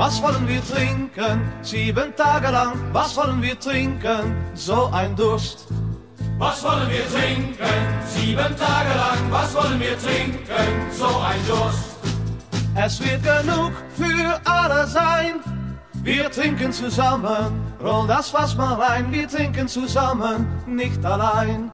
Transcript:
Was wollen wir trinken? 7 Tage lang. Was wollen wir trinken? So ein Durst. Was wollen wir trinken? 7 Tage lang. Was wollen wir trinken? So ein Durst. Es wird genug für alle sein. Wir trinken zusammen. Roll das Fass mal rein. Wir trinken zusammen, nicht allein.